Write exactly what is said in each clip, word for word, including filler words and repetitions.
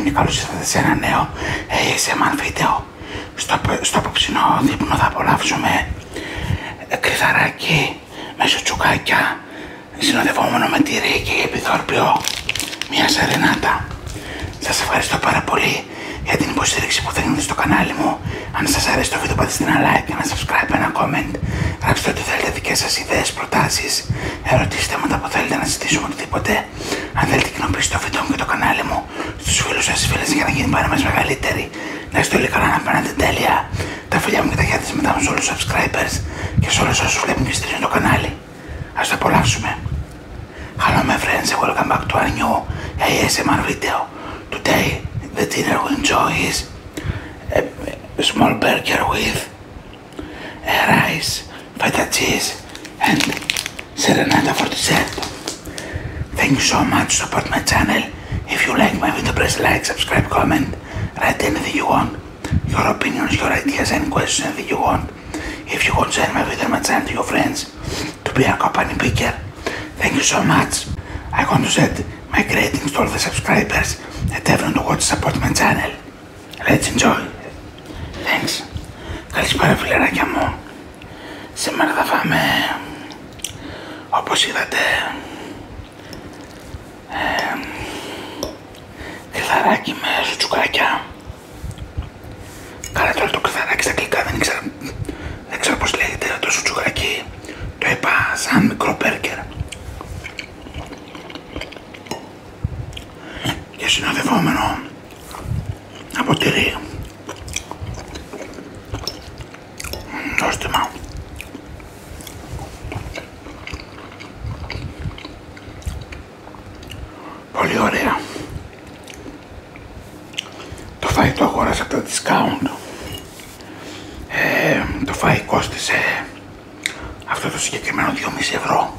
μου και καλώς ήρθατε σε ένα νέο έι ες εμ αρ βίντεο. Στο, στο απόψινό δείπνο θα απολαύσουμε κρυθαράκι με σουτσουκάκια συνοδευόμενο με τυρί και επιθόρπιο μια σερενάτα. Σας ευχαριστώ πάρα πολύ για την υποστήριξη που δίνετε στο κανάλι μου. Αν σας αρέσει το βίντεο πατήστε ένα like, ένα subscribe, ένα comment. Γράψτε ό,τι θέλετε, δικές σας ιδέες, προτάσεις, ερωτήσεις, θέματα που θέλετε να συζητήσουμε, οτιδήποτε. Αν θέλετε κοινοποιήστε το βίντεο μου και το κανάλι μου στους φίλους σας, φίλες, για να γίνει πάρα μας μεγαλύτερη. Να είστε όλοι καλά, να περνάτε τέλεια. Τα φιλιά μου και τα χέρια της μετά μου σε όλους τους subscribers και σε όλους όσους βλέπουν και στηρίζουν το κανάλι. Ας το απολαύσουμε. Hello my friends and welcome back to our new έι ες εμ αρ video. Today the dinner we enjoy is a, a small burger with a rice, feta cheese and serenata for dessert. Thank you so much to support my channel. If you like my video, press like, subscribe, comment, write anything you want. Your opinions, your ideas, any questions, anything you want. If you want to share my video and my channel to your friends to be our company bigger. Thank you so much. I want to send my greetings to all the subscribers and everyone who wants to support my channel. Let's enjoy. Thanks. Καλησπέρα φιλεράκια μου. Σήμερα θα φάμε, όπως είδατε, ε, κρυθαράκι με σουτσουκάκια. Καλά, τώρα το κρυθαράκι στα αγγλικά δεν ήξερα, δεν ξέρω πώς λέγεται, το σουτσουκάκι το είπα σαν μικρό μπέργκερ. Και συνοδευόμενο από τυρί. Νόστιμα. Πολύ ωραία. Το φαΐ το αγόρασα από τα discount. Ε, το φαΐ κόστισε αυτό το συγκεκριμένο δυόμισι ευρώ.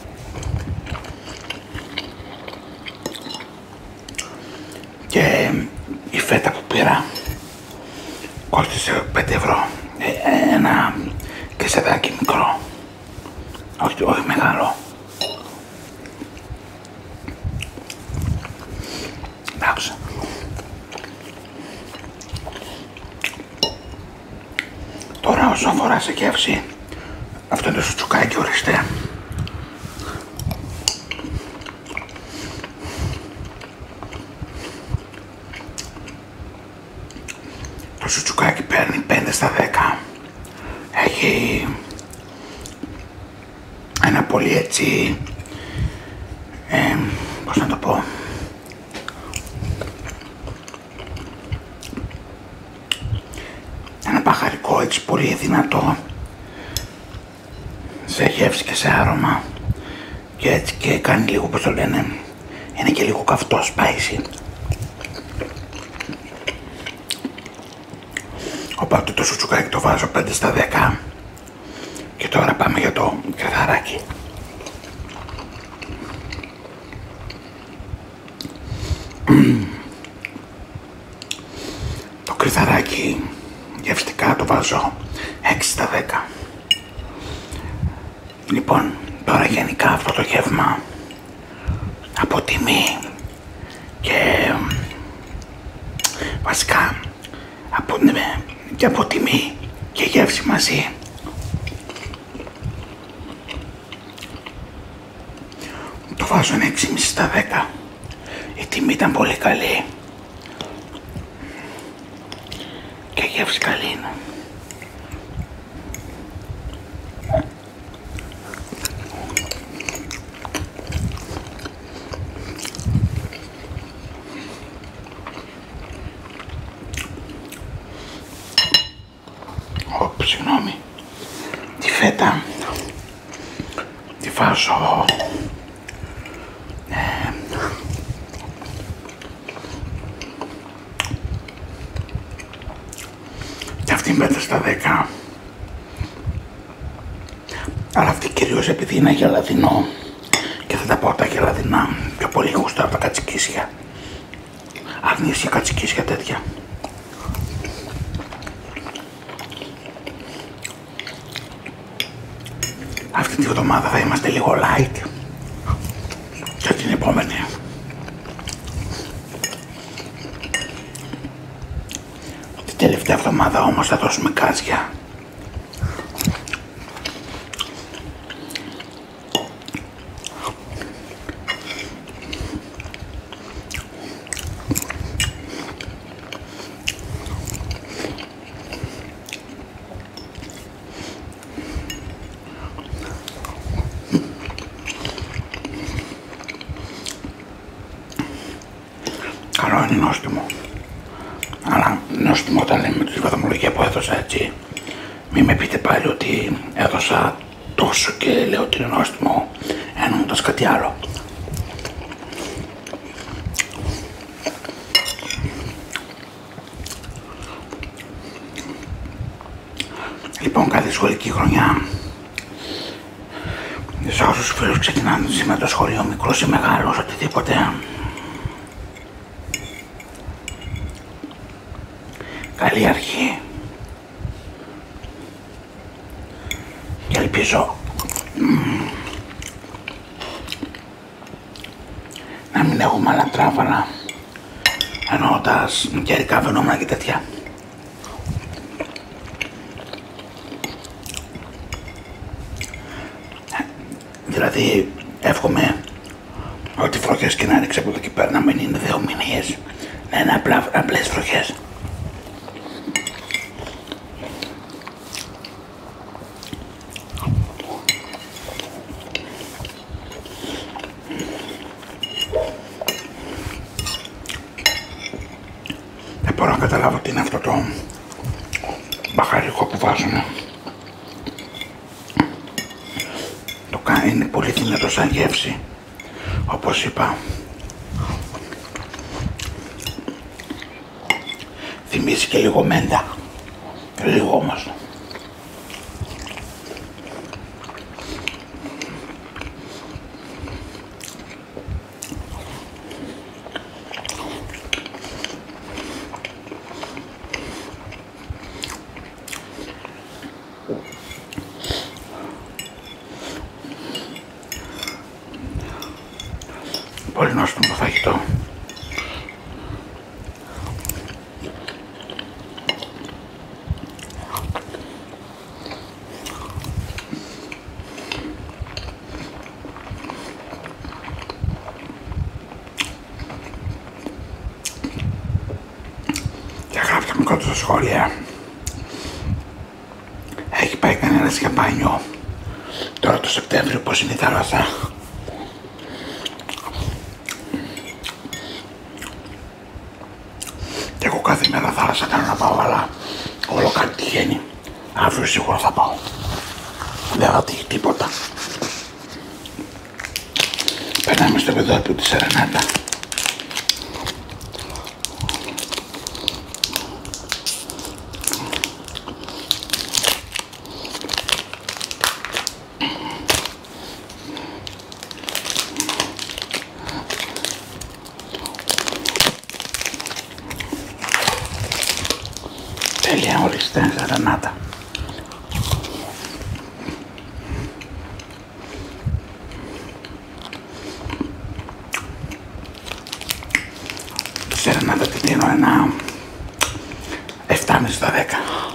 Και η φέτα που πήρα κόστισε πέντε ευρώ. Ε, ένα κεσεδάκι μικρό, όχι, όχι μεγάλο. Εντάξει. Τώρα όσο αφορά σε γεύση, αυτό είναι το σουτσουκάκι, ορίστε. Το σουτσουκάκι παίρνει πέντε στα δέκα. Έχει ένα πολύ έτσι, ε, πώς να το πω, ένα μπαχαρικό έτσι πολύ δυνατό σε γεύση και σε άρωμα και έτσι και κάνει λίγο, πώς το λένε, είναι και λίγο καυτό, spicy. Οπότε το σουτσουκάκι το βάζω πέντε στα δέκα και τώρα πάμε για το κρυθαράκι. Το κρυθαράκι γευστικά το βάζω έξι στα δέκα. Λοιπόν, τώρα γενικά αυτό το γεύμα από τιμή και βασικά από, ναι, και από τιμή και γεύση μαζί το βάζω ένα έξι κόμμα πέντε στα δέκα. Η τιμή ήταν πολύ καλή και η γεύση καλή είναι. Ωπ, συγγνώμη. Τη φέτα τη βάζω ε, και αυτή πέντε στα δέκα, αλλά αυτή κυρίως επειδή είναι γελαδινό και θα τα πω τα γελαδινά πιο πολύ γούστο από τα κατσικίσια, αρνίσια κατσικίσια τέτοια. Αυτή τη βδομάδα θα είμαστε λίγο light και την επόμενη τελευταία εβδομάδα όμως θα δώσουμε κάζια. Καλό είναι νόστιμο. Αλλά νόστιμο όταν λέμε τη βαθμολογία που έδωσα, έτσι. Μην με πείτε πάλι ότι έδωσα τόσο και λέω ότι είναι νόστιμο, εννοώντας κάτι άλλο. Λοιπόν, κάθε σχολική χρονιά, σε όσους φίλους ξεκινάνε σήμερα το σχολείο, μικρός ή μεγάλος, οτιδήποτε, καλή αρχή και ελπίζω mm, να μην έχουμε άλλα τράβαλα, εννοώντας καιρικά φαινόμενα και τέτοια. Δηλαδή εύχομαι ότι βροχές και να ρίξει από εδώ και πέρα να μην είναι δεομηνίες, να είναι απλά, απλές βροχές. Δεν μπορώ να καταλάβω τι είναι αυτό το μπαχαρικό που βάζουνε. Είναι πολύ δυνατό σαν γεύση, όπως είπα. Θυμίζει και λίγο μέντα, λίγο όμως. Πολύ νόστιμο φαγητό. Και γράψτε μου κάτω στα σχόλια. Έχει πάει κανένας για μπάνιο τώρα το Σεπτέμβριο, πως είναι η θάλασσα? Και εγώ κάθε μέρα θάλασσα κάνω να πάω, αλλά όλο κάτι τυχαίνει. Αύριο σίγουρα θα πάω. Δεν θα τύχει τίποτα. Περνάμε στο παιδόπιο της Σερενάτα. Τέλεια, ορίστε, Σερενάτα. Τη Σερενάτα τη δίνω ένα επτά κόμμα πέντε στα δέκα.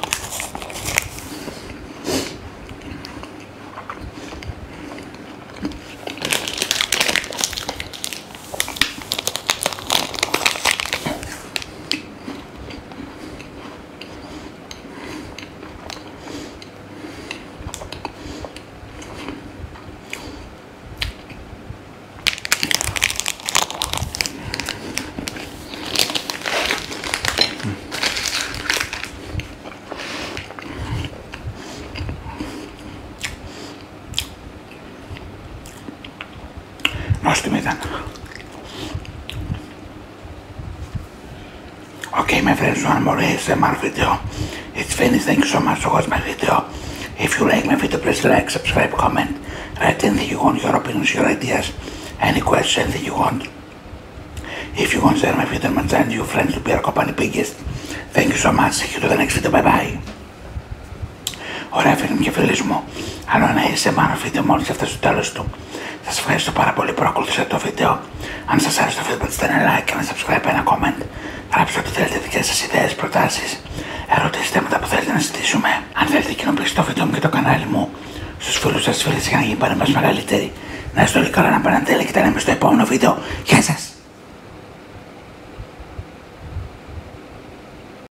Νόστιμη ήταν. Okay, my friends, one more A S M R video. It's finished. Thank you so much for watching my video. If you like my video, please like, subscribe, comment, write anything you want, your opinions, your ideas, any questions that you want. If you want to share my video and my channel to your friends to be our company biggest, thank you so much. See you to the next video. Bye bye. Ωραία, φίλοι μου και φίλες μου, άλλο ένα A S M R βίντεο μόλις έφτασε στο τέλος του. Σας ευχαριστώ πάρα πολύ που ακολουθήσατε το βίντεο. Αν σας άρεσε το βίντεο, πατήστε ένα like, ένα subscribe, ένα comment. Γράψτε ό,τι θέλετε, δικές σας ιδέες, προτάσεις. ερωτήσεις, θέματα που θέλετε να συζητήσουμε. Αν θέλετε κοινοποιήστε το βίντεο μου και το κανάλι μου στους φίλους σας, φίλες, για να γίνει παρέμβαση μεγαλύτερη. Να είστε όλοι καλά, να περνάτε, και τα λέμε στο επόμενο βίντεο. Γεια σας!